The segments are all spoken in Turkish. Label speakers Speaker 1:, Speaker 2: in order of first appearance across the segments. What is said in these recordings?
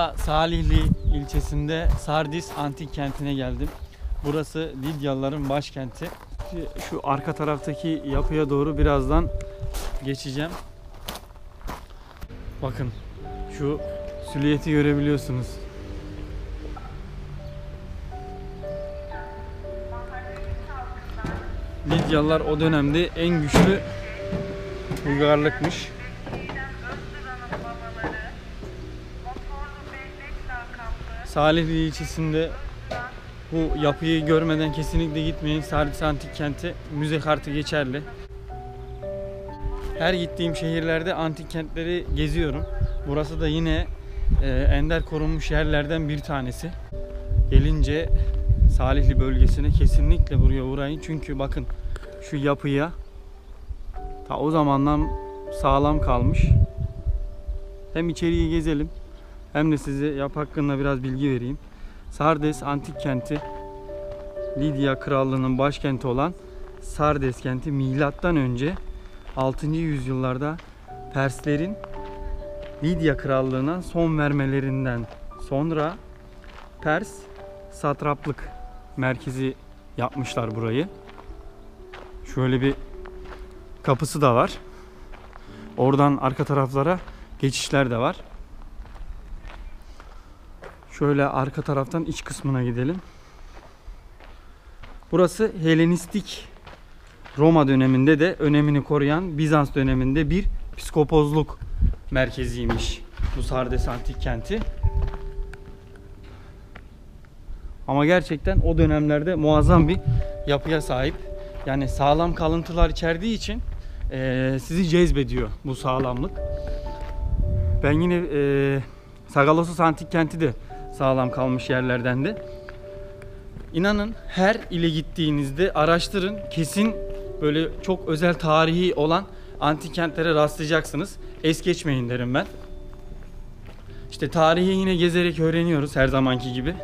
Speaker 1: anda Salihli ilçesinde Sardis Antik Kenti'ne geldim. Burası Lidyalıların başkenti. Şu arka taraftaki yapıya doğru birazdan geçeceğim. Bakın şu silüeti görebiliyorsunuz. Lidyalılar o dönemde en güçlü uygarlıkmış. Salihli ilçesinde bu yapıyı görmeden kesinlikle gitmeyin. Sardis Antik Kenti müze kartı geçerli. Her gittiğim şehirlerde antik kentleri geziyorum. Burası da yine ender korunmuş yerlerden bir tanesi. Gelince Salihli bölgesine kesinlikle buraya uğrayın. Çünkü bakın şu yapıya ta o zamandan sağlam kalmış. Hem içeriği gezelim hem de size yapı hakkında biraz bilgi vereyim. Sardis Antik Kenti, Lidya Krallığı'nın başkenti olan Sardes kenti milattan önce 6. yüzyıllarda Perslerin Lidya Krallığı'na son vermelerinden sonra Pers satraplık merkezi yapmışlar burayı. Şöyle bir kapısı da var. Oradan arka taraflara geçişler de var. Şöyle arka taraftan iç kısmına gidelim. Burası Helenistik Roma döneminde de önemini koruyan Bizans döneminde bir psikopozluk merkeziymiş bu Sardes Antik Kenti. Ama gerçekten o dönemlerde muazzam bir yapıya sahip. Yani sağlam kalıntılar içerdiği için sizi cezbediyor bu sağlamlık. Ben yine Sagalassos Antik Kenti de sağlam kalmış yerlerdendi. İnanın her ile gittiğinizde araştırın, kesin böyle çok özel tarihi olan antik kentlere rastlayacaksınız. Es geçmeyin derim ben. İşte tarihi yine gezerek öğreniyoruz her zamanki gibi.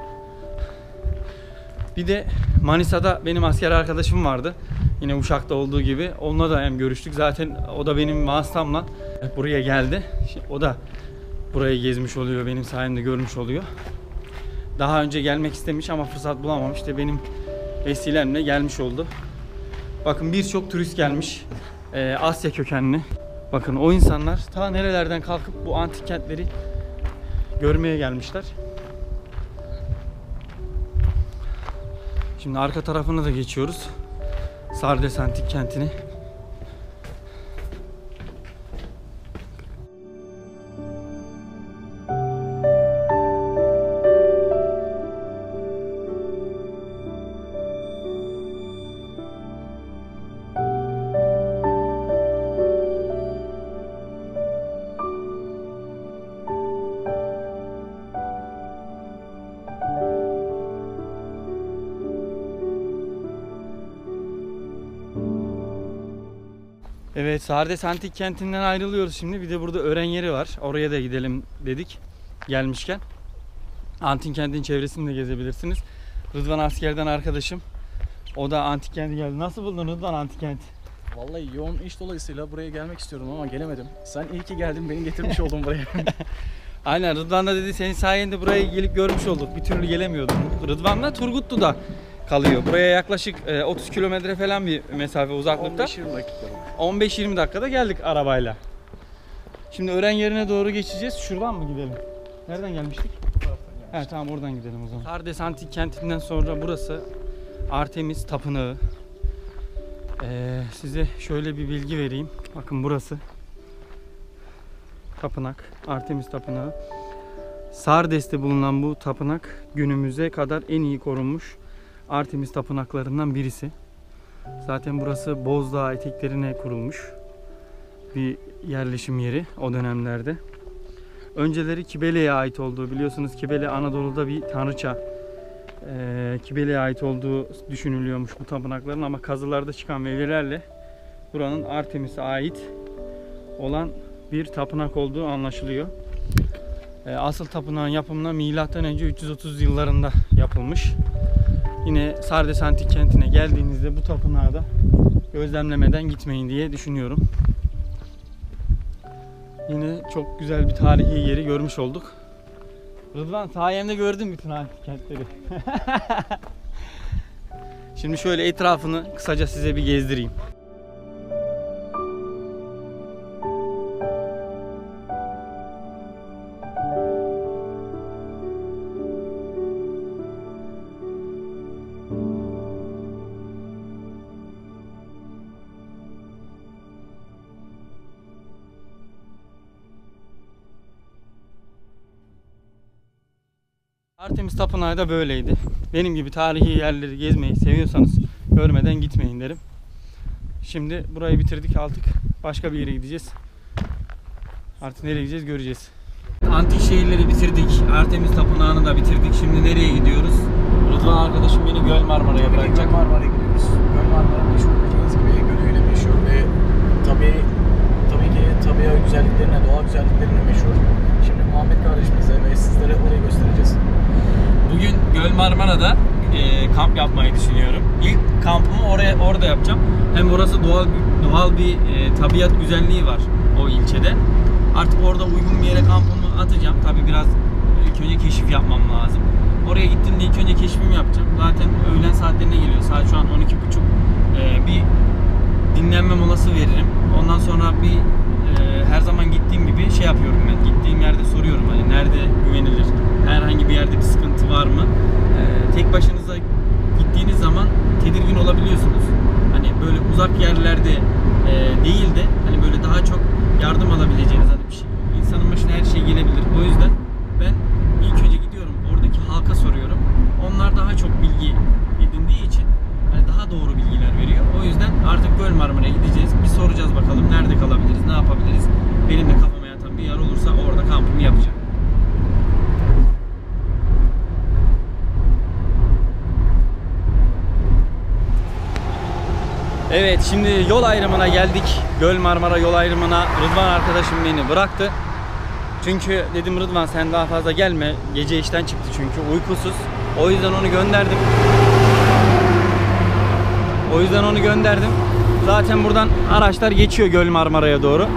Speaker 1: Bir de Manisa'da benim asker arkadaşım vardı. Yine Uşak'ta olduğu gibi. Onunla da hem görüştük. Zaten o da benim vasıtamla buraya geldi. O da burayı gezmiş oluyor. Benim sayemde görmüş oluyor. Daha önce gelmek istemiş ama fırsat bulamamış. İşte benim vesilemle gelmiş oldu. Bakın birçok turist gelmiş. Asya kökenli. Bakın o insanlar ta nerelerden kalkıp bu antik kentleri görmeye gelmişler. Şimdi arka tarafına da geçiyoruz. Sardes Antik Kenti'ni. Evet, Sardes Antik Kenti'nden ayrılıyoruz şimdi. Bir de burada öğren yeri var. Oraya da gidelim dedik gelmişken. Antik Kent'in çevresini de gezebilirsiniz. Rıdvan askerden arkadaşım. O da Antik Kent'e geldi. Nasıl buldun Rıdvan Antik Kent?
Speaker 2: Vallahi yoğun iş dolayısıyla buraya gelmek istiyorum ama gelemedim. Sen iyi ki geldin, beni getirmiş oldun buraya.
Speaker 1: Aynen, Rıdvan da dedi senin sayende buraya gelip görmüş olduk. Bir türlü gelemiyordum. Rıdvan da Turgutlu'da kalıyor. Buraya yaklaşık 30 kilometre falan bir mesafe uzaklıkta.
Speaker 2: 15-20 dakika.
Speaker 1: 15-20 dakikada geldik arabayla. Şimdi öğren yerine doğru geçeceğiz. Şuradan mı gidelim? Nereden gelmiştik?
Speaker 2: Bu taraftan gelmiş.
Speaker 1: Evet, tamam, oradan gidelim o zaman. Sardes Antik Kenti'nden sonra burası Artemis Tapınağı. Size şöyle bir bilgi vereyim. Bakın burası tapınak, Artemis Tapınağı. Sardes'te bulunan bu tapınak günümüze kadar en iyi korunmuş Artemis tapınaklarından birisi. Zaten burası Bozdağ eteklerine kurulmuş bir yerleşim yeri o dönemlerde. Önceleri Kibele'ye ait olduğu, biliyorsunuz Kibele Anadolu'da bir tanrıça. Kibele'ye ait olduğu düşünülüyormuş bu tapınakların ama kazılarda çıkan verilerle buranın Artemis'e ait olan bir tapınak olduğu anlaşılıyor. Asıl tapınağın yapımına M.Ö. 330 yıllarında yapılmış. Yine Sardes Antik Kenti'ne geldiğinizde bu tapınağı da gözlemlemeden gitmeyin diye düşünüyorum. Yine çok güzel bir tarihi yeri görmüş olduk. Rıdvan sayemde gördüm bütün antik kentleri. Şimdi şöyle etrafını kısaca size bir gezdireyim. Artemis Tapınağı da böyleydi. Benim gibi tarihi yerleri gezmeyi seviyorsanız görmeden gitmeyin derim. Şimdi burayı bitirdik, artık başka bir yere gideceğiz. Artık nereye gideceğiz göreceğiz. Antik şehirleri bitirdik. Artemis Tapınağı'nı da bitirdik. Şimdi nereye gidiyoruz? Rıdvan arkadaşım beni Göl Marmara'ya bırakacak.
Speaker 2: Göl Marmara'ya gidiyoruz. Göl Marmara meşhur bildiğiniz gibi gölüyle meşhur ve tabii ki tabiat güzelliklerine, doğa güzelliklerine meşhur. Şimdi Muhammed kardeşimize ve sizlere orayı göstereceğiz.
Speaker 1: Bugün Göl Marmara'da kamp yapmayı düşünüyorum. İlk kampımı orada yapacağım. Hem orası doğal bir tabiat güzelliği var o ilçede. Artık orada uygun bir yere kampımı atacağım. Tabii biraz ilk önce keşif yapmam lazım. Oraya gittiğimde ilk önce keşfimi yapacağım. Zaten öğlen saatlerine geliyor. Saat şu an 12.30. Bir dinlenme molası veririm. Ondan sonra her zaman gittiğim gibi şey yapıyorum ben. Gittiğim yerde soruyorum hani nerede güvenilir, herhangi bir yerde bir sıkıntı var mı? Tek başınıza gittiğiniz zaman tedirgin olabiliyorsunuz. Hani böyle uzak yerlerde değil de hani böyle daha çok yardım alabileceğiniz hani bir şey. İnsanın başına her şey gelebilir. O yüzden ben ilk önce gidiyorum oradaki halka soruyorum. Onlar daha çok bilgi edindiği için hani daha doğru bilgiler veriyor. O yüzden artık Göl Marmara'ya gideceğiz. Bir soracağız bakalım nerede kalabiliriz, ne yapabiliriz. Benim de kafama yatan bir yer olursa orada kampımı yapacağım. Evet, şimdi yol ayrımına geldik. Göl Marmara yol ayrımına Rıdvan arkadaşım beni bıraktı. Çünkü dedim Rıdvan sen daha fazla gelme. Gece işten çıktı çünkü uykusuz. O yüzden onu gönderdim. Zaten buradan araçlar geçiyor Göl Marmara'ya doğru.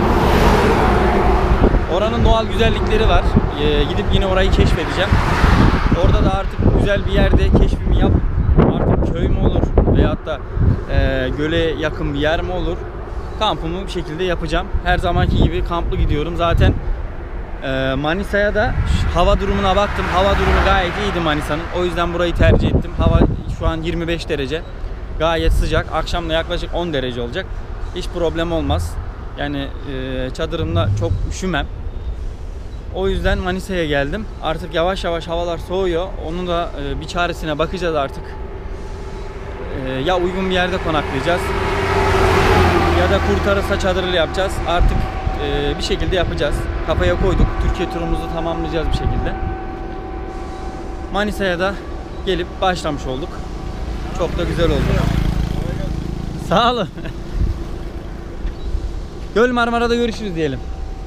Speaker 1: Oranın doğal güzellikleri var. Gidip yine orayı keşfedeceğim. Orada da artık güzel bir yerde keşfimi yap. Artık köy mü olur veyahut da göle yakın bir yer mi olur? Kampımı bir şekilde yapacağım. Her zamanki gibi kamplı gidiyorum. Zaten Manisa'ya da hava durumuna baktım. Hava durumu gayet iyiydi Manisa'nın. O yüzden burayı tercih ettim. Hava şu an 25 derece. Gayet sıcak. Akşam da yaklaşık 10 derece olacak. Hiç problem olmaz. Yani çadırımda çok üşümem. O yüzden Manisa'ya geldim. Artık yavaş yavaş havalar soğuyor. Onun da bir çaresine bakacağız artık. Ya uygun bir yerde konaklayacağız ya da kurtarırsa çadırlı yapacağız. Artık bir şekilde yapacağız. Kafaya koyduk. Türkiye turumuzu tamamlayacağız bir şekilde. Manisa'ya da gelip başlamış olduk. Çok da güzel oldu. Sağ olun. Göl Marmara'da görüşürüz diyelim.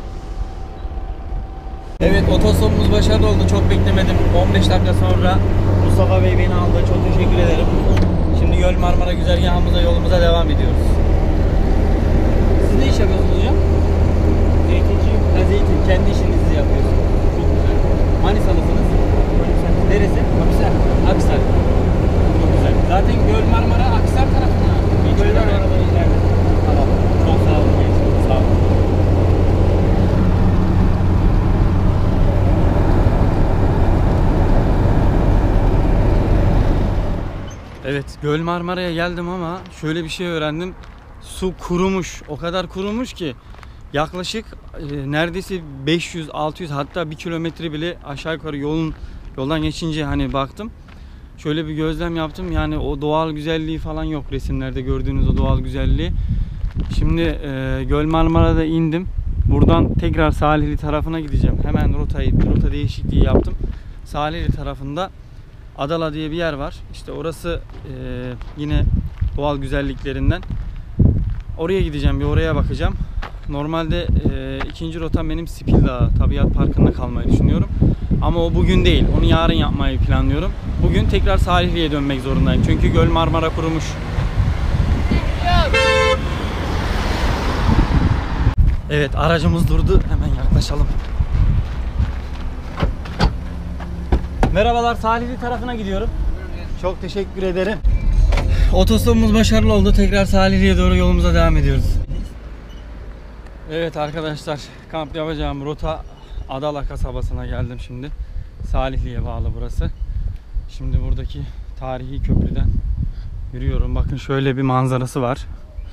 Speaker 1: Evet, otostopumuz başarılı oldu. Çok beklemedim. 15 dakika sonra Mustafa Bey beni aldı. Çok teşekkür ederim. Şimdi Göl Marmara güzergahımıza, yolumuza devam ediyoruz. Siz ne iş yapıyorsunuz hocam? Zeytinciyim. Zeytin. Kendi işinizi yapıyorsunuz. Çok güzel. Manisalısınız. Neresi? Akhisar. Akhisar. Çok güzel. Zaten Göl Marmara Akhisar tarafında. Göl Marmara'da ileride. Tamam. Çok sağ olun. Sağ olun. Evet, Göl Marmara'ya geldim ama şöyle bir şey öğrendim. Su kurumuş. O kadar kurumuş ki yaklaşık neredeyse 500-600 hatta 1 kilometre bile aşağı yukarı yoldan geçince hani baktım. Şöyle bir gözlem yaptım. Yani o doğal güzelliği falan yok resimlerde gördüğünüz o doğal güzelliği. Şimdi Göl Marmara'da indim. Buradan tekrar Salihli tarafına gideceğim. Hemen rota değişikliği yaptım. Salihli tarafında Adala diye bir yer var. İşte orası yine doğal güzelliklerinden. Oraya gideceğim, bir oraya bakacağım. Normalde ikinci rotam benim Spil Dağı Tabiat Parkı'nda kalmayı düşünüyorum. Ama o bugün değil. Onu yarın yapmayı planlıyorum. Bugün tekrar Salihli'ye dönmek zorundayım. Çünkü Göl Marmara kurumuş. Evet, aracımız durdu. Hemen yaklaşalım. Merhabalar, Salihli tarafına gidiyorum. Çok teşekkür ederim. Otostopumuz başarılı oldu. Tekrar Salihli'ye doğru yolumuza devam ediyoruz. Evet arkadaşlar, kamp yapacağım rota Adala kasabasına geldim şimdi. Salihli'ye bağlı burası. Şimdi buradaki tarihi köprüden yürüyorum. Bakın şöyle bir manzarası var.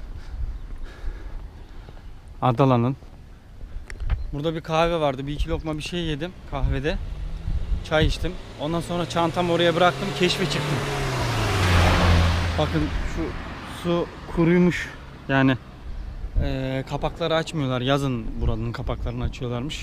Speaker 1: Adala'nın. Burada bir kahve vardı. Bir iki lokma bir şey yedim kahvede. Çay içtim. Ondan sonra çantamı oraya bıraktım. Keşfe çıktım. Bakın şu su kuruymuş. Yani kapakları açmıyorlar. Yazın buranın kapaklarını açıyorlarmış.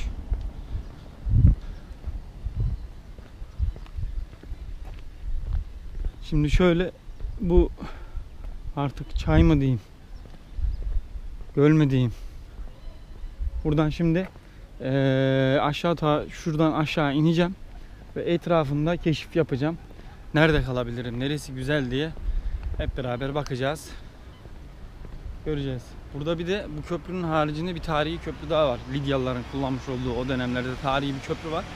Speaker 1: Şimdi şöyle bu artık çay mı diyeyim, göl mü diyeyim. Buradan şimdi şuradan aşağı ineceğim ve etrafında keşif yapacağım. Nerede kalabilirim, neresi güzel diye hep beraber bakacağız. Göreceğiz. Burada bir de bu köprünün haricinde bir tarihi köprü daha var. Lidyalıların kullanmış olduğu o dönemlerde tarihi bir köprü var.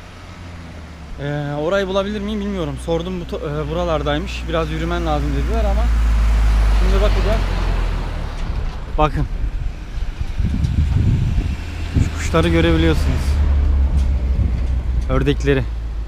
Speaker 1: Orayı bulabilir miyim bilmiyorum. Sordum, buralardaymış. Biraz yürümen lazım dediler ama şimdi bakacağız. Bakın. Şu kuşları görebiliyorsunuz. Ördekleri.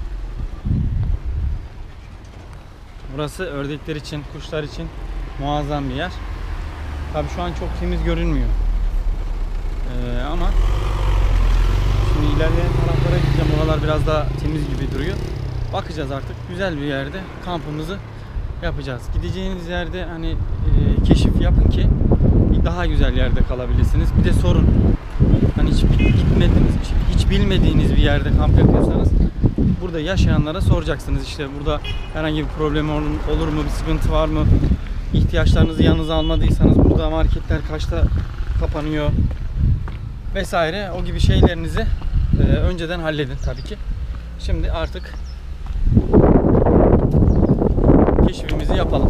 Speaker 1: Burası ördekler için, kuşlar için muazzam bir yer. Tabii şu an çok temiz görünmüyor. Ama şimdi ilerleyen taraflara gideceğim. Oralar biraz daha temiz gibi duruyor. Bakacağız artık. Güzel bir yerde kampımızı yapacağız. Gideceğiniz yerde hani keşif yapın ki daha güzel yerde kalabilirsiniz. Bir de sorun. Hani hiç bilmediğiniz bir yerde kamp yapıyorsanız burada yaşayanlara soracaksınız. İşte burada herhangi bir problem olur mu? Bir sıkıntı var mı? İhtiyaçlarınızı yanınıza almadıysanız burada marketler kaçta kapanıyor vesaire, o gibi şeylerinizi önceden halledin tabii ki. Şimdi artık keşfimizi yapalım.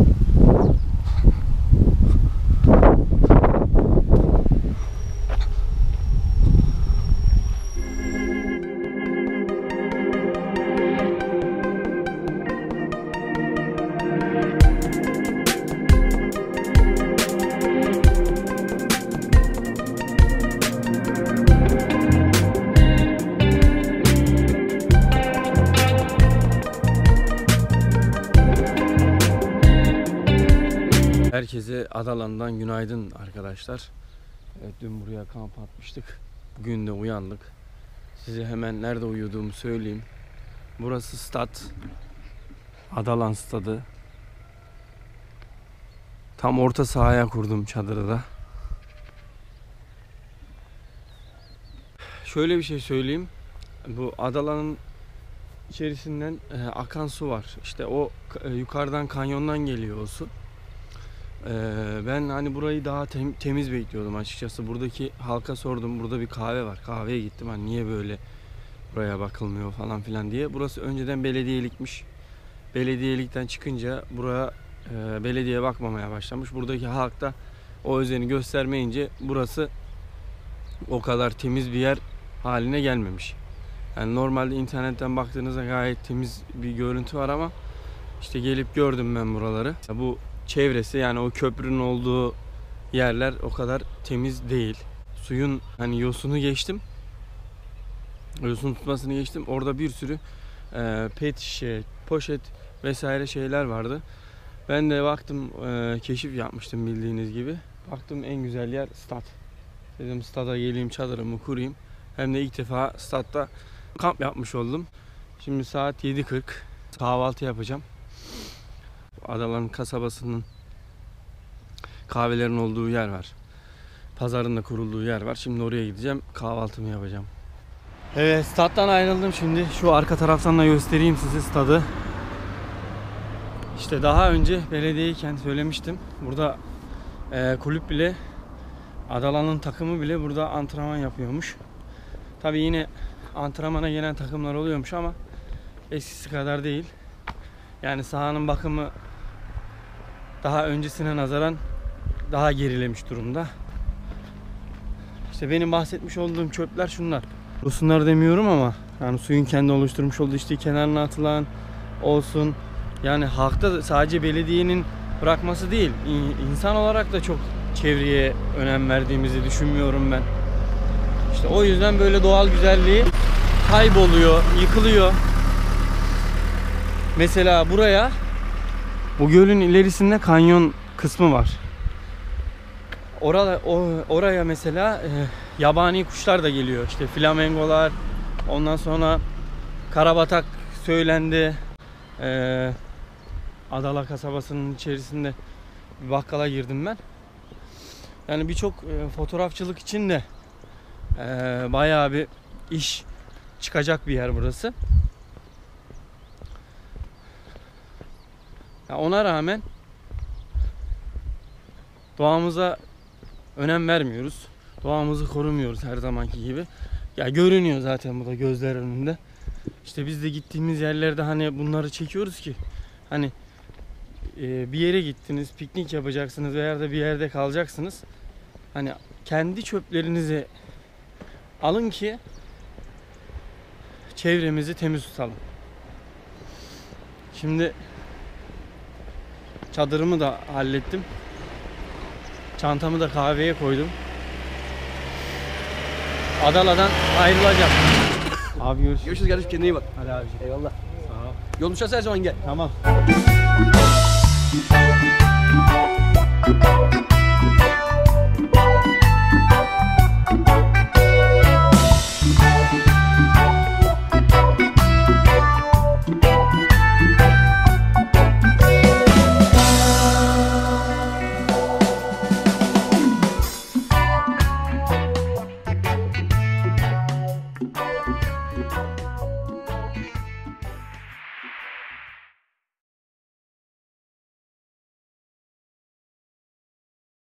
Speaker 1: Herkese Adalan'dan günaydın arkadaşlar. Evet, dün buraya kamp atmıştık. Bugün de uyandık. Size hemen nerede uyuduğumu söyleyeyim. Burası stat. Adalan stadı. Tam orta sahaya kurdum çadırı da. Şöyle bir şey söyleyeyim. Bu Adalan'ın içerisinden akan su var. İşte o yukarıdan, kanyondan geliyor o su. Ben hani burayı daha temiz bekliyordum açıkçası. Buradaki halka sordum. Burada bir kahve var. Kahveye gittim. Hani niye böyle buraya bakılmıyor falan filan diye. Burası önceden belediyelikmiş. Belediyelikten çıkınca buraya belediye bakmamaya başlamış. Buradaki halk da o özeni göstermeyince burası o kadar temiz bir yer haline gelmemiş. Yani normalde internetten baktığınızda gayet temiz bir görüntü var ama işte gelip gördüm ben buraları. Bu çevresi, yani o köprünün olduğu yerler o kadar temiz değil. Suyun hani yosunu geçtim. Yosun tutmasını geçtim. Orada bir sürü pet şişe, poşet vesaire şeyler vardı. Ben de baktım, keşif yapmıştım bildiğiniz gibi. Baktım en güzel yer stat. Dedim stada geleyim, çadırımı kurayım. Hem de ilk defa statta kamp yapmış oldum. Şimdi saat 7:40. Kahvaltı yapacağım. Adalan kasabasının kahvelerin olduğu yer var. Pazarın da kurulduğu yer var. Şimdi oraya gideceğim. Kahvaltımı yapacağım. Evet, stat'tan ayrıldım şimdi. Şu arka taraftan da göstereyim size stadı. İşte daha önce belediyeyken söylemiştim. Burada kulüp bile, Adalan'ın takımı bile burada antrenman yapıyormuş. Tabii yine antrenmana gelen takımlar oluyormuş ama eskisi kadar değil. Yani sahanın bakımı daha öncesine nazaran daha gerilemiş durumda. İşte benim bahsetmiş olduğum çöpler şunlar. Yosunlar demiyorum ama Yani suyun kendi oluşturmuş olduğu işte kenarına atılan olsun. Yani halkta sadece belediyenin bırakması değil, insan olarak da çok çevreye önem verdiğimizi düşünmüyorum ben. İşte o yüzden böyle doğal güzelliği kayboluyor, yıkılıyor. Mesela buraya, bu gölün ilerisinde kanyon kısmı var. Oraya mesela yabani kuşlar da geliyor. İşte flamengolar, ondan sonra karabatak söylendi. Adala kasabasının içerisinde bir bakkala girdim ben. Yani birçok fotoğrafçılık için de bayağı bir iş çıkacak bir yer burası. Ya ona rağmen doğamıza önem vermiyoruz. Doğamızı korumuyoruz her zamanki gibi. Ya görünüyor zaten bu da gözler önünde. İşte biz de gittiğimiz yerlerde hani bunları çekiyoruz ki hani bir yere gittiniz, piknik yapacaksınız veya da bir yerde kalacaksınız. Hani kendi çöplerinizi alın ki çevremizi temiz tutalım. Şimdi çadırımı da hallettim. Çantamı da kahveye koydum. Adalar'dan ayrılacağım. Abi görüşürüz.
Speaker 3: Görüşürüz kardeşim, kendine iyi bak.
Speaker 1: Hadi abi.
Speaker 3: Eyvallah.
Speaker 1: Sağ ol.
Speaker 3: Yol düşerse her zaman gel.
Speaker 1: Tamam.